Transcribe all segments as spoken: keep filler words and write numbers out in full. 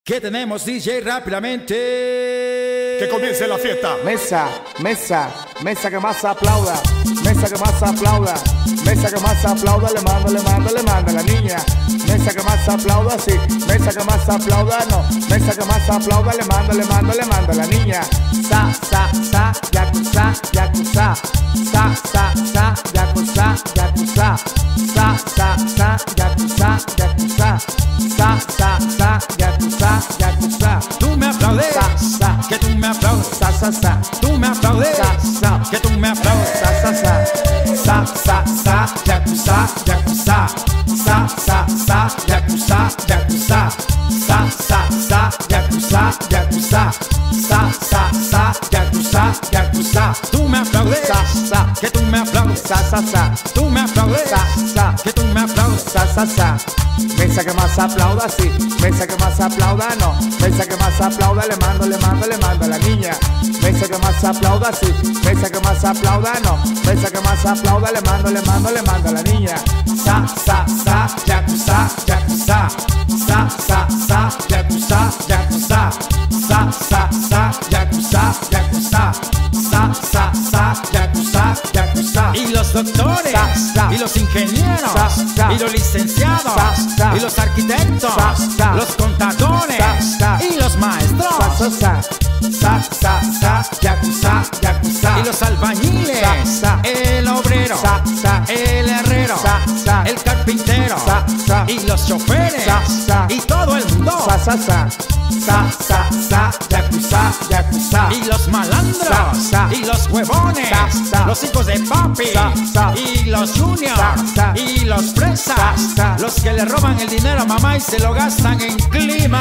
¿Qué tenemos, D J? Rápidamente. Que comience la fiesta. Mesa, mesa, mesa que más aplauda. Mesa que más aplauda. Mesa que más aplauda. Le mando, le mando, le mando a la niña. Mesa que más aplauda, sí. Mesa que más aplauda, no. Mesa que más aplauda. Le mando, le mando, le mando a la niña. Sa, sa, sa, yakuza, yakuza. Sa, sa, sa, yakuza, yakuza. Sa, sa, sa, yakuza, yakuza. Sa, sa, sa, yakuza, yakuza. Tú me aplaudes, Sa, sa. que tú me aplaudes. Sa, sa, sa. Tú me aplaudes, Sa, sa. que tú me aplaudes. Sa, sa, sa. Sa, sa, sa, yakuza, yakuza. Sa, sa, sa, yakuza, yakuza. Sa, sa, sa, yakuza, yakuza. Sa, sa, sa, yakuza, yakuza. Tú me aplaudes, Sa, sa. que tú me aplaudes. Sa, sa, sa. Tú me aplaudes, Sa, sa. que tú me aplaudes. Sa, sa, sa. Mesa que más aplauda, sí. Mesa que más aplauda, no. Mesa que más aplauda, le mando, le mando, le mando a la niña. Mesa que más aplauda, sí. Mesa que más aplauda, no. Mesa que más aplauda, le mando, le mando, le mando a la niña. Sa, sa, sa, yakuza, yakuza. Sa, sa, sa, yakuza, yakuza. Sa, sa, sa, yakuza, yakuza. Sa, sa, sa, yakuza, yakuza. Y los doctores, Sa, sa. y los ingenieros, Sa, sa. y los licenciados, Sa, sa. y los arquitectos, Sa, sa. los contadores, Sa, sa. y los maestros, Sa, sa, sa. Sa, sa, sa, yakuza, yakuza. y los albañiles, Sa, sa. el obrero, Sa, sa. el herrero, Sa, sa. el carpintero, Sa, sa. y los choferes, Sa, sa. y todo el mundo, Sa, sa, sa. Sa, sa, sa, yakuza, yakuza. y los malandros, Sa, sa. y los huevones, Sa, sa. los hijos de papi, Sa, sa. y los juniors, Sa, sa. y los fresas, Sa, sa. los que le roban el dinero a mamá y se lo gastan en clima.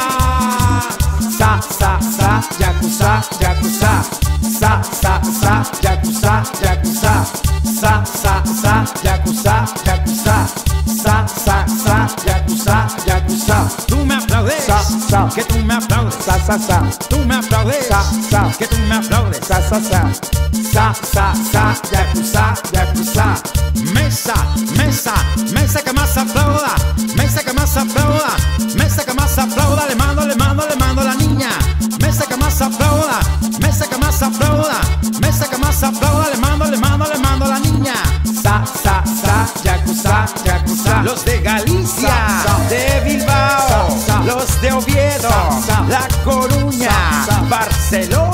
Sa, sa, sa, yakuza, yakuza. Sa, sa, sa, yakuza, yakuza. Sa, sa, sa, yakuza, yakuza. Sa, sa, sa, yakuza, yakuza. Tú me aplaudes, Sa, sa. que tú me aplaudes. Sa, sa, sa. Tú me aplaudes, Sa, sa. que tú me aplaudes. Sa, sa, sa. Sa, sa, sa, yakuza, yakuza. Mesa, mesa, mesa que más aplauda, mesa que más aplauda, mesa que más aplauda, le mando, le mando, le mando a la niña. Mesa que más aplauda, mesa que más aplauda, mesa que más aplauda, le mando, le mando, le mando a la niña. Sa, sa, sa, yakuza, yakuza. Los de Galicia, Sa, sa. de Bilbao, Sa, sa. los de Oviedo, Sa, sa. La Coruña, Sa, sa. Barcelona.